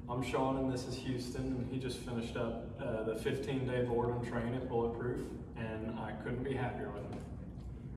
I'm Sean and this is Houston, and he just finished up the 15-day board and train at Bulletproof, and I couldn't be happier with him.